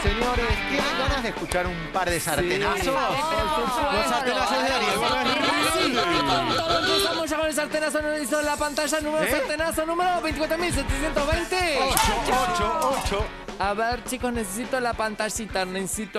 señores, ¿tienen ganas de escuchar un par de sartenazos? Sí, Los sartenazos de Ariel. Empezamos ya con el sartenazo, no hizo la pantalla número sartenazo número 24.720. 8. A ver, chicos, necesito la pantallita, necesito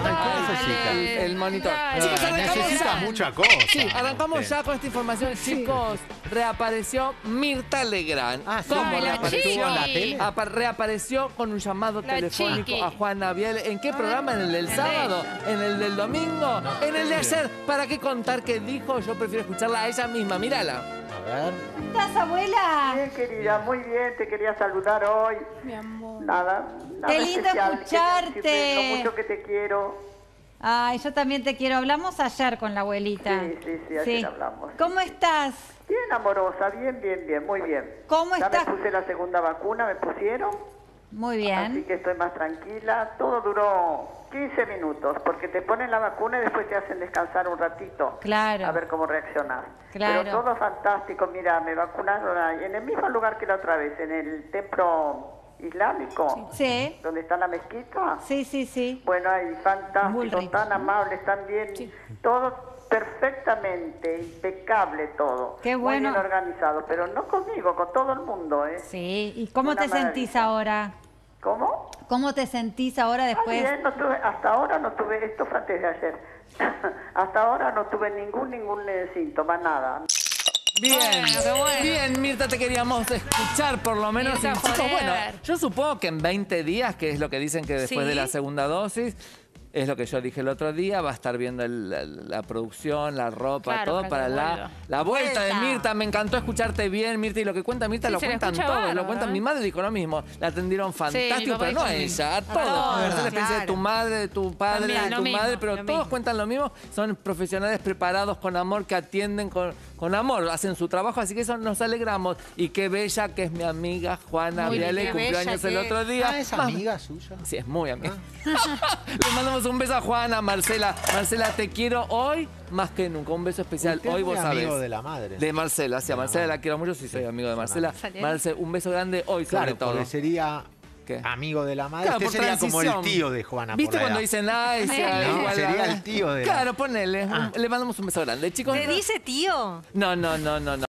el monitor. Chicos, arrancamos Necesita ya. mucha cosa. Sí, arrancamos ya con esta información. Chicos, reapareció Mirta Legrand. ¿Cómo Ay, la reapareció Chiqui. en la tele? Reapareció con un llamado La telefónico Chiqui. a Juana Viale. ¿En qué programa? ¿En el del sábado? ¿En el del domingo? ¿En el de ayer? ¿Para qué contar qué dijo? Yo prefiero escucharla a ella misma. Mírala. A ver. ¿Cómo estás, abuela? Bien, querida, muy bien, te quería saludar hoy. Mi amor. Nada Qué lindo especial. escucharte. Quería decirte lo mucho que te quiero. Ay, yo también te quiero. Hablamos ayer con la abuelita. Sí, ayer hablamos. ¿Cómo estás? Bien, amorosa, bien, muy bien. ¿Cómo ya estás? me puse la segunda vacuna, me pusieron, Muy así bien. que estoy más tranquila. Todo duró 15 minutos, porque te ponen la vacuna y después te hacen descansar un ratito. Claro. A ver cómo reaccionás. Claro. Pero todo fantástico. Mira, me vacunaron ahí, en el mismo lugar que la otra vez, en el templo islámico, Sí. donde está la mezquita. Sí. Bueno, ahí Muy fantástico, rico. tan amables, tan bien, todo perfectamente, impecable todo. Qué bueno. Muy bien organizado, pero no conmigo, con todo el mundo, ¿eh? Sí. ¿Y cómo Una te sentís maravilla. ahora? ¿Cómo? ¿Cómo te sentís ahora Ah, después? bien, hasta ahora no tuve, esto fue antes de ayer, hasta ahora no tuve ningún síntoma, nada. Bien, Bueno, qué bueno. bien, Mirta, te queríamos escuchar por lo menos. Mirta Y, chicos, forever. bueno, yo supongo que en 20 días, que es lo que dicen que después Sí. de la segunda dosis, es lo que yo dije el otro día, va a estar viendo la producción, la ropa, Claro, todo para para que la vuelva. vuelta de Vuelta. Mirta. Me encantó escucharte bien, Mirta, y lo que cuenta Mirta Sí, lo se la cuentan escucha todos, lo bárbaro, cuentan. ¿eh? Mi madre dijo lo mismo, la atendieron fantástico, papá pero no a también. ella, a todos. todos, No sé la experiencia de claro. tu madre, de tu padre, También, de lo tu mismo, madre, pero lo todos mismo. cuentan lo mismo. Son profesionales preparados con amor, que atienden con amor, hacen su trabajo, así que eso nos alegramos. Y qué bella que es mi amiga Juana Muy Viale, bien, qué cumpleaños bella el que otro día. ¿Es Vamos. amiga suya? Sí, es muy amiga. Le mandamos un beso a Juana, Marcela. Marcela, te quiero hoy más que nunca. Un beso especial. Usted Hoy es muy vos sabés. amigo de la madre. De Marcela, sí, a Marcela la quiero mucho, sí soy amigo de Marcela. Salió. Marce, un beso grande hoy sobre Claro, todo. porque sería ¿Qué? amigo de la madre. Claro, Usted por sería como el transición. tío de Juana. ¿Viste por la cuando edad. dicen, ay, sí, No, igual, sería el tío de la- Claro, ponele. Le mandamos un beso grande. Chicos, ¿Te dice tío? no.